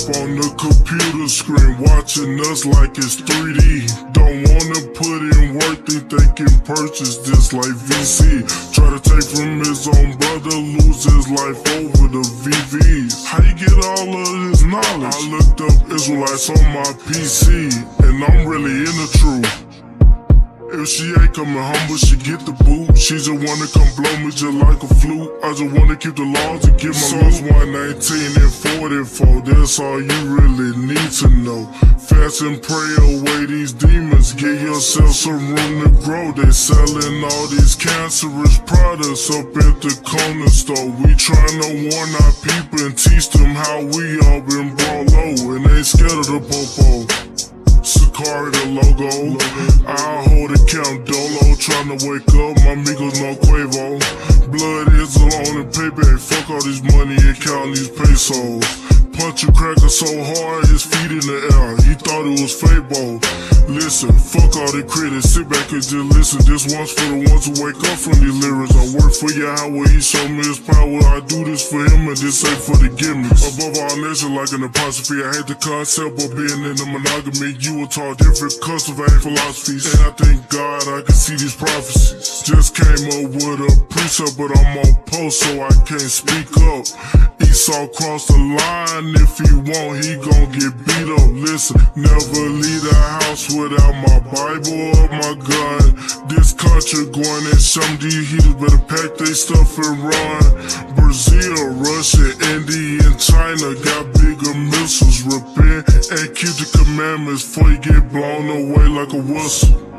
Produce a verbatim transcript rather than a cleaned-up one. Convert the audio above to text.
on the computer screen, watching us like it's three D. Don't wanna put in work, think they can purchase this like V C. Try to take from his own brother, lose his life over the V Vs. How you get all of this knowledge? I looked up Israelites on my P C, and I'm really in the truth. If she ain't coming humble, she get the boot. She just wanna come blow me just like a flute. I just wanna keep the laws and get my Psalms one nineteen and forty-four. That's all you really need to know. Fast and pray away these demons. Get yourself some room to grow. They selling all these cancerous products up at the corner store. We tryna warn our people and teach them how we all been brought low, and ain't scared of the popo. Sakari the logo, I'll hold it count dolo. Tryna wake up, my amigos no Quavo. Blood is alone and payback. Fuck all this money and count these pesos. Punch a cracker so hard, his feet in the air. He thought it was Fabo. Listen, fuck all the critics, sit back and just listen. This one's for the ones who wake up from these lyrics. I work for Yahweh, he showed me his power. I do this for him and this ain't for the gimmicks. Above all nature like an apostrophe, I hate the concept of being in a monogamy. You were taught different cultivating philosophies, and I thank God I can see these prophecies. Just came up with a precept, but I'm on post so I can't speak up. Esau crossed the line, if he won't, he gon' get beat up. Listen, never leave the house without my Bible or my gun. This country going in some these heaters better pack they stuff and run. Brazil, Russia, India, and China got bigger missiles. Repent and keep the commandments before you get blown away like a whistle.